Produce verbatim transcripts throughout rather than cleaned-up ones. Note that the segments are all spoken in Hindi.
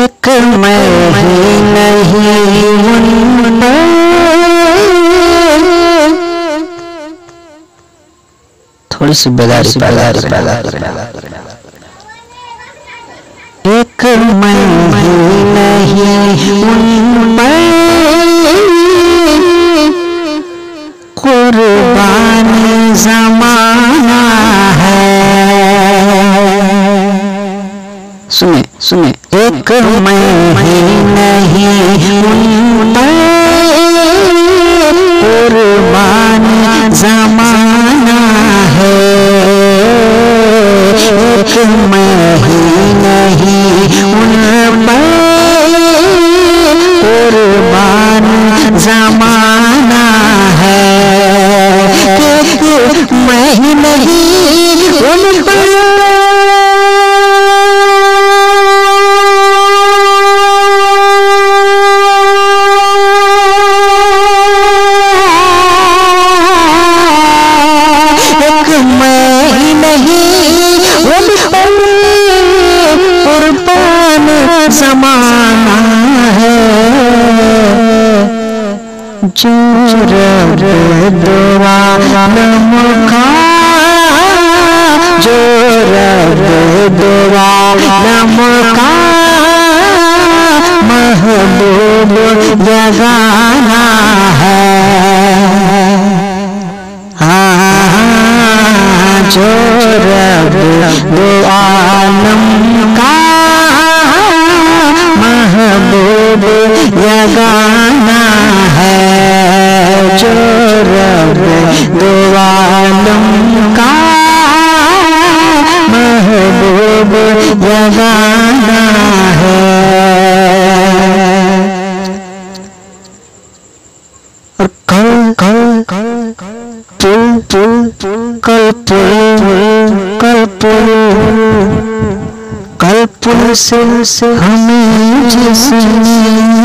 एक मैं ही नहीं उन थोड़ी सी बेदारी बेदारी बेदारी एक मैं ही नहीं उन कुर्बान ज़माना है। सुने सुने एक मैं ही नहीं उन कुर्बान ज़माना है। एक मैं ही नहीं उन कुर्बान ज़माना है। मैं ही नहीं उन पर एक मैं ही नहीं उन पर कुर्बान ज़माना है। जो रब दुआ मचा जो रब दुआ मचा महबूब लगाना है। हाँ जो रब दुआ मचा महबूब लगाना है। जो रब दुआ का महबूब लगाना है। और कल कल पुल पुल कल पुल कल पुल कल पुल से हमें जिसने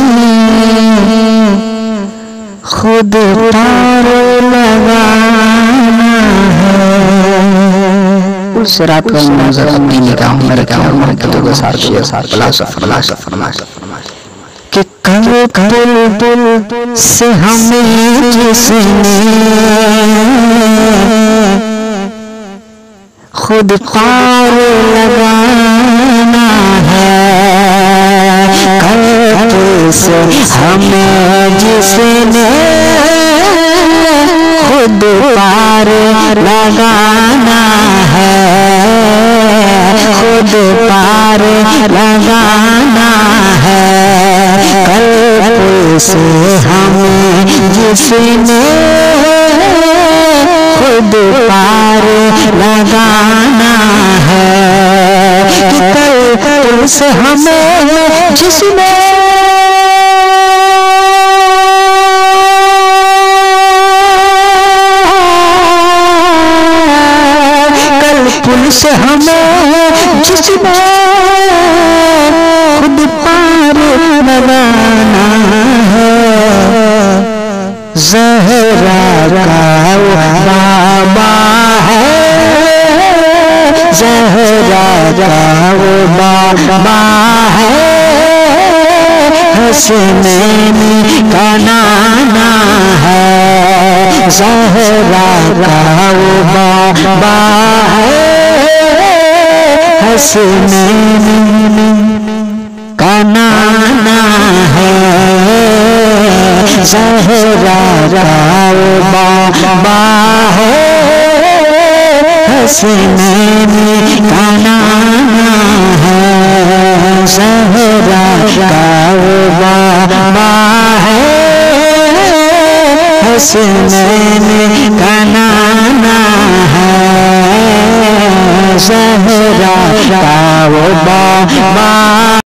खुद पार लगाना है। उस रात का मंजर अपनी निगाहों में रखा और मोहब्बतों के साथ शेयर फलासा फलासा फरमाशा कि कल कल बुल से हमें जिसने खुद पार लगाना है। कल से हमें जिसने खुद पार लगाना है। खुद पार लगाना है। कल से हमें जिसने खुद पार लगाना है। कल से हमें जिसने पुल से हमें जिसने खुद पार लगाना है। ज़हरा का बाबा है। ज़हरा का वो बाबा है। hasnain का नाना है। ज़हरा का वो बाबा है। hasnain का नाना है। ज़हरा का वो बाबा है। hasnain का नाना है। ज़हरा का वो बाबा है। hasnain का नाना है। ज़हरा का वो बाबा